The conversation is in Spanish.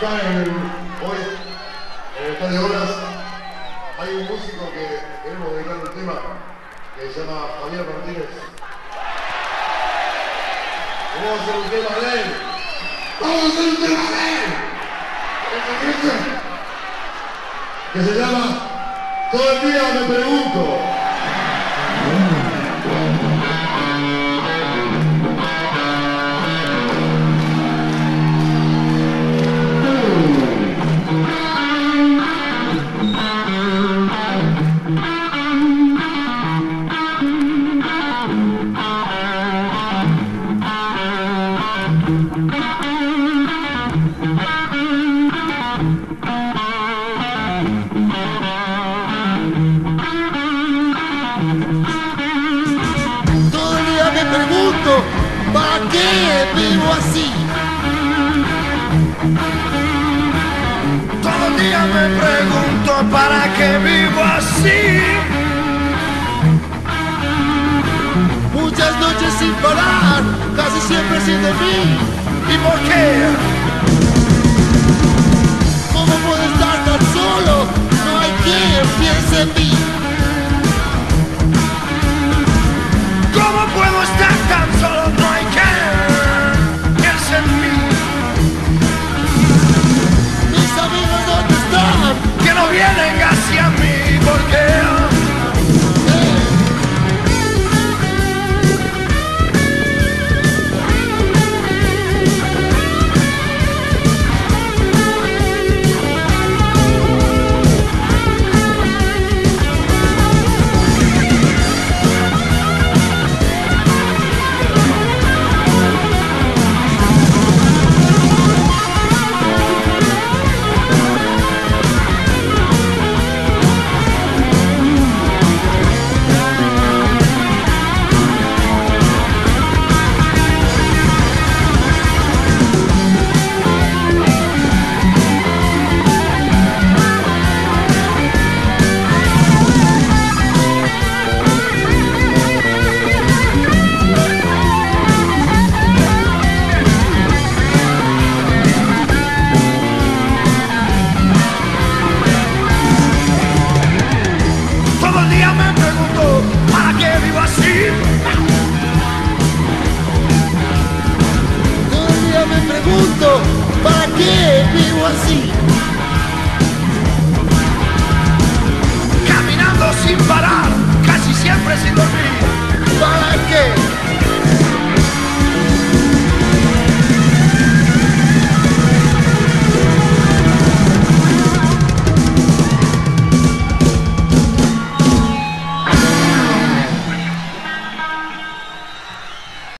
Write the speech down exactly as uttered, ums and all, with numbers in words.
acá en el, hoy, en el Estadio Obras, hay un músico que queremos dedicarle un tema que se llama Javier Martínez. Vamos a hacer un tema de él. Vamos a hacer un tema de él. Que se llama Todo el día me pregunto. ¿Para qué vivo así? Todo el día me pregunto ¿para qué vivo así? Muchas noches sin parar, casi siempre sin dormir. ¿Y por qué? ¿Cómo puedo estar tan solo? No hay quien piense en mí. ¿Cómo puedo estar tan solo? No hay quien piense en mí. Mis amigos, ¿dónde están? Que no vienen hacia mí, ¿por qué? ¿Para qué vivo así? Caminando sin parar, casi siempre sin dormir.